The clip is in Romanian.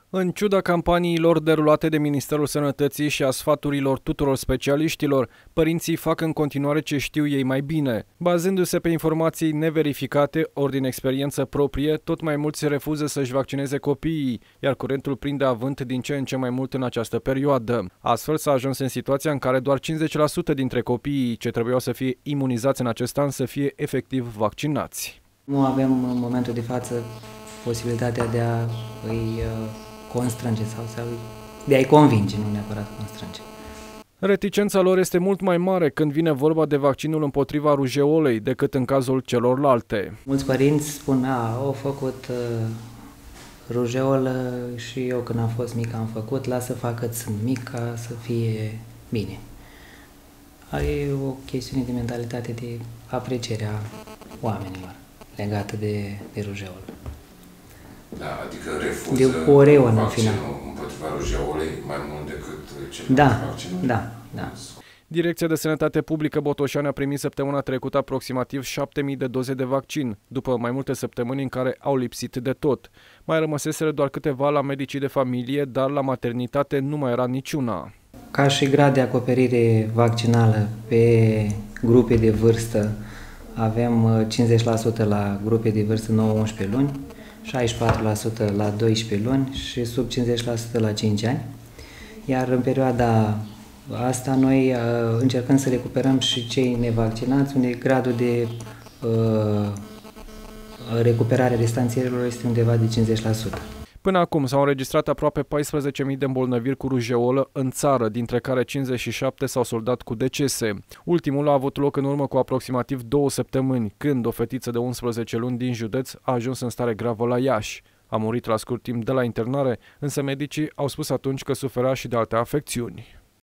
În ciuda campaniilor derulate de Ministerul Sănătății și a sfaturilor tuturor specialiștilor, părinții fac în continuare ce știu ei mai bine. Bazându-se pe informații neverificate ori din experiență proprie, tot mai mulți se refuză să-și vaccineze copiii, iar curentul prinde avânt din ce în ce mai mult în această perioadă. Astfel s-a ajuns în situația în care doar 50% dintre copiii ce trebuiau să fie imunizați în acest an să fie efectiv vaccinați. Nu avem în momentul de față posibilitatea de a îi constrânge sau de a-i convinge, nu neapărat constrânge. Reticența lor este mult mai mare când vine vorba de vaccinul împotriva rujeolei decât în cazul celorlalte. Mulți părinți spun, au făcut rujeolă și eu când am fost mic am făcut, lasă facă sunt mic ca să fie bine. E o chestiune de mentalitate, de apreciere a oamenilor legată de rujeolă. Da, adică refuză vaccinul împotriva rujeolei mai mult decât celelalte vaccinuri? Da. Direcția de Sănătate Publică Botoșani a primit săptămâna trecută aproximativ 7.000 de doze de vaccin, după mai multe săptămâni în care au lipsit de tot. Mai rămăseseră doar câteva la medicii de familie, dar la maternitate nu mai era niciuna. Ca și grad de acoperire vaccinală pe grupe de vârstă, avem 50% la grupe de vârstă 9-11 luni, 64% la 12 luni și sub 50% la 5 ani. Iar în perioada asta noi încercăm să recuperăm și cei nevaccinați, unde gradul de recuperare restanțierilor este undeva de 50%. Până acum s-au înregistrat aproape 14.000 de îmbolnăviri cu rujeolă în țară, dintre care 57 s-au soldat cu decese. Ultimul a avut loc în urmă cu aproximativ 2 săptămâni, când o fetiță de 11 luni din județ a ajuns în stare gravă la Iași. A murit la scurt timp de la internare, însă medicii au spus atunci că suferea și de alte afecțiuni.